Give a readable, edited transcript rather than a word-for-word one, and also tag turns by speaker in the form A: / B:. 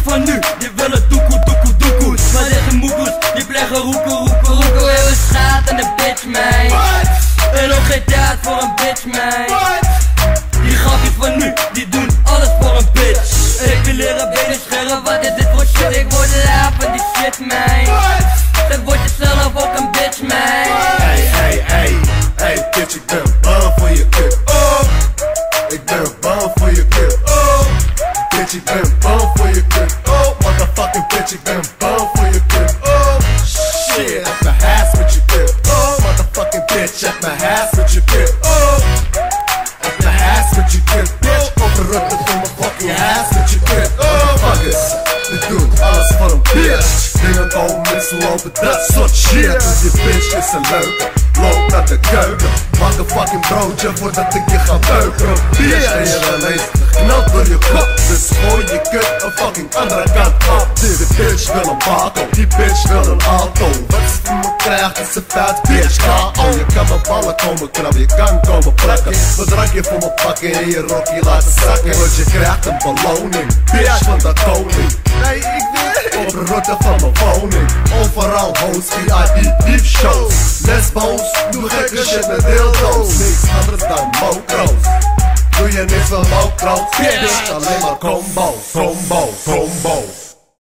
A: van nu, die willen doekoe. Maar deze moekoes, die blijven roeken. En we schaat aan de bitch, man. En nog geen tijd voor een bitch, man. Die grapjes van nu, die doen alles voor een bitch. Ik wil leren benen scheren, wat is dit voor shit? Ik word laaf van die shit, man. Dan word je zelf ook een bitch, man.
B: Hey, bitch, ik ben bang voor je kut. Ik ben bang voor je kut. Bitch, ik ben bang voor je kut. Motherfucking bitch, ik ben bang voor je kut. Shit, heb mijn haast met je kut. Motherfucking bitch, heb mijn haast met je kut. Heb mijn haast met je kut, bitch. Overrukt het voor mijn fucking haast met je kut. Motherfuckers, ik doe alles voor een bitch. Dingen komen mensen lopen, dat soort shit. Die bitch is een leuke, loop naar de keuken. Maak een fucking broodje voordat ik je ga beuken. Bitch, en je wel eens geknald door je kop. Dus gooi je kut een fucking andere kant op. Die bitch wil een bako, die bitch wil een auto. Wat ze van me krijgt is een fat bitch. K.O. Je kan mijn ballen komen krabben, je kan komen plakken. Wat drank je voor me pakken en je rokje laten zakken. Want je krijgt een beloning, bitch van de koning. Nee, ik wil op de route van mijn woning. Overal hoes, VIP shows. Lesbo's, doe gekke shit met dildo's. Niks anders dan mokro's. Doe je niks van mokro's, bitch, alleen maar combo.